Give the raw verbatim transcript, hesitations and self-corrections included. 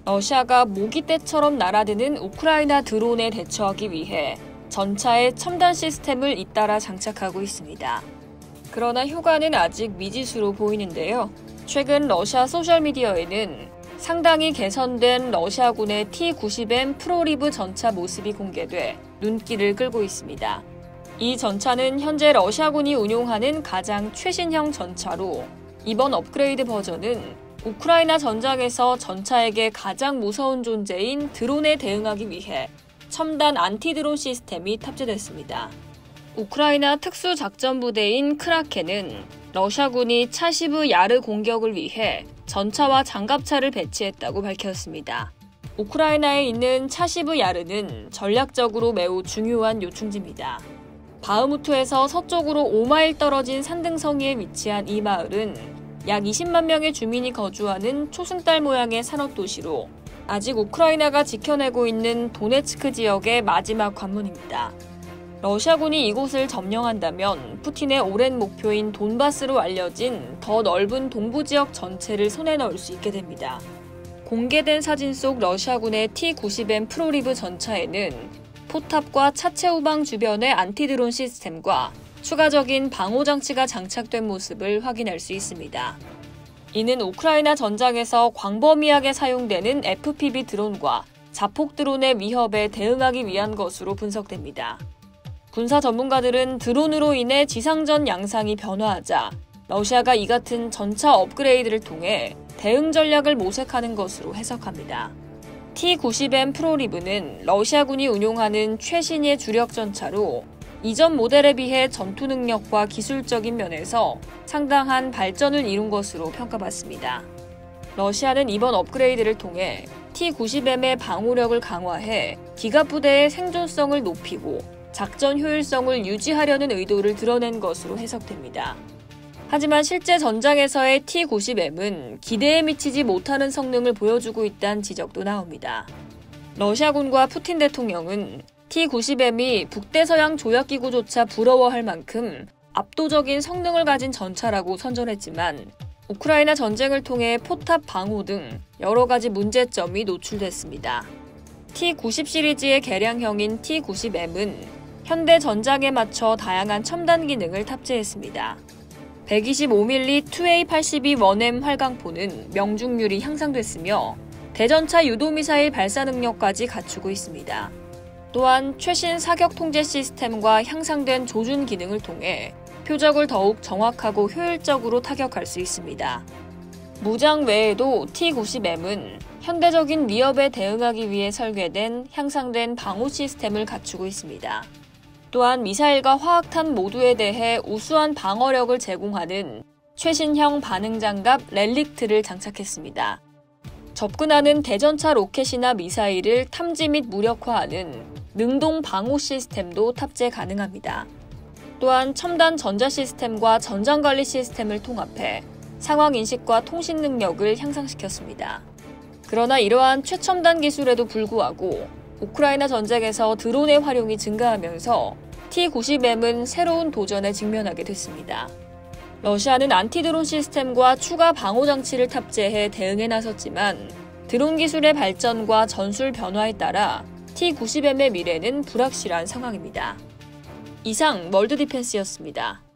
러시아가 모기떼처럼 날아드는 우크라이나 드론에 대처하기 위해 전차에 첨단 시스템을 잇따라 장착하고 있습니다. 그러나 효과는 아직 미지수로 보이는데요. 최근 러시아 소셜미디어에는 상당히 개선된 러시아군의 티 구십 엠 프로리브 전차 모습이 공개돼 눈길을 끌고 있습니다. 이 전차는 현재 러시아군이 운용하는 가장 최신형 전차로 이번 업그레이드 버전은 우크라이나 전장에서 전차에게 가장 무서운 존재인 드론에 대응하기 위해 첨단 안티드론 시스템이 탑재됐습니다. 우크라이나 특수작전부대인 크라켄은 러시아군이 차시브 야르 공격을 위해 전차와 장갑차를 배치했다고 밝혔습니다. 우크라이나에 있는 차시브 야르는 전략적으로 매우 중요한 요충지입니다. 바흐무트에서 서쪽으로 오 마일 떨어진 산등성이에 위치한 이 마을은 약 이십만 명의 주민이 거주하는 초승달 모양의 산업도시로 아직 우크라이나가 지켜내고 있는 도네츠크 지역의 마지막 관문입니다. 러시아군이 이곳을 점령한다면 푸틴의 오랜 목표인 돈바스로 알려진 더 넓은 동부 지역 전체를 손에 넣을 수 있게 됩니다. 공개된 사진 속 러시아군의 티 구십 엠 프로리브 전차에는 포탑과 차체 후방 주변의 안티드론 시스템과 추가적인 방호장치가 장착된 모습을 확인할 수 있습니다. 이는 우크라이나 전장에서 광범위하게 사용되는 에프피브이 드론과 자폭 드론의 위협에 대응하기 위한 것으로 분석됩니다. 군사 전문가들은 드론으로 인해 지상전 양상이 변화하자 러시아가 이 같은 전차 업그레이드를 통해 대응 전략을 모색하는 것으로 해석합니다. 티 구십 엠 프로리브는 러시아군이 운용하는 최신의 주력 전차로 이전 모델에 비해 전투 능력과 기술적인 면에서 상당한 발전을 이룬 것으로 평가받습니다. 러시아는 이번 업그레이드를 통해 티 구십 엠의 방호력을 강화해 기갑부대의 생존성을 높이고 작전 효율성을 유지하려는 의도를 드러낸 것으로 해석됩니다. 하지만 실제 전장에서의 티 구십 엠은 기대에 미치지 못하는 성능을 보여주고 있다는 지적도 나옵니다. 러시아군과 푸틴 대통령은 티 구십 엠이 북대서양 조약기구조차 부러워할 만큼 압도적인 성능을 가진 전차라고 선전했지만 우크라이나 전쟁을 통해 포탑 방호 등 여러 가지 문제점이 노출됐습니다. 티 구십 시리즈의 개량형인 티 구십 엠은 현대 전장에 맞춰 다양한 첨단 기능을 탑재했습니다. 백이십오 밀리미터 투 에이 팔십이 원 엠 활강포는 명중률이 향상됐으며 대전차 유도미사일 발사 능력까지 갖추고 있습니다. 또한 최신 사격 통제 시스템과 향상된 조준 기능을 통해 표적을 더욱 정확하고 효율적으로 타격할 수 있습니다. 무장 외에도 티 구십 엠은 현대적인 위협에 대응하기 위해 설계된 향상된 방호 시스템을 갖추고 있습니다. 또한 미사일과 화학탄 모두에 대해 우수한 방어력을 제공하는 최신형 반응장갑 렐릭트를 장착했습니다. 접근하는 대전차 로켓이나 미사일을 탐지 및 무력화하는 능동 방호 시스템도 탑재 가능합니다. 또한 첨단 전자 시스템과 전장 관리 시스템을 통합해 상황 인식과 통신 능력을 향상시켰습니다. 그러나 이러한 최첨단 기술에도 불구하고 우크라이나 전쟁에서 드론의 활용이 증가하면서 티 구십 엠은 새로운 도전에 직면하게 됐습니다. 러시아는 안티드론 시스템과 추가 방호 장치를 탑재해 대응에 나섰지만 드론 기술의 발전과 전술 변화에 따라 티 구십 엠의 미래는 불확실한 상황입니다. 이상 월드디펜스였습니다.